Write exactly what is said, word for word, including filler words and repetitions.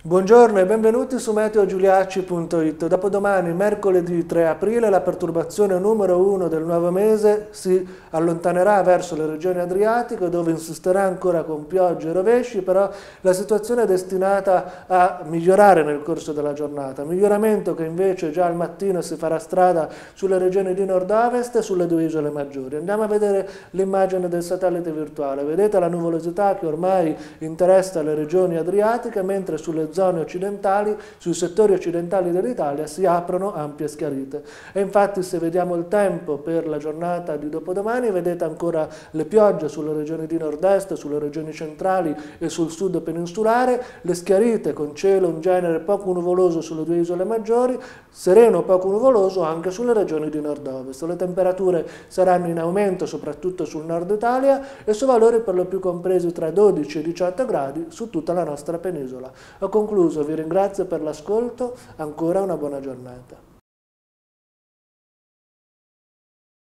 Buongiorno e benvenuti su meteo giuliacci punto it. Dopodomani, mercoledì tre aprile, la perturbazione numero uno del nuovo mese si allontanerà verso le regioni adriatiche, dove insisterà ancora con piogge e rovesci, però la situazione è destinata a migliorare nel corso della giornata. Miglioramento che invece già al mattino si farà strada sulle regioni di nord-ovest e sulle due isole maggiori. Andiamo a vedere l'immagine del satellite virtuale. Vedete la nuvolosità che ormai interessa le regioni adriatiche, mentre sulle zone occidentali, sui settori occidentali dell'Italia si aprono ampie schiarite. E infatti, se vediamo il tempo per la giornata di dopodomani, vedete ancora le piogge sulle regioni di nord-est, sulle regioni centrali e sul sud peninsulare, le schiarite con cielo in genere poco nuvoloso sulle due isole maggiori, sereno poco nuvoloso anche sulle regioni di nord-ovest. Le temperature saranno in aumento soprattutto sul nord Italia e su valori per lo più compresi tra dodici e diciotto gradi su tutta la nostra penisola. Ho concluso, vi ringrazio per l'ascolto, ancora una buona giornata.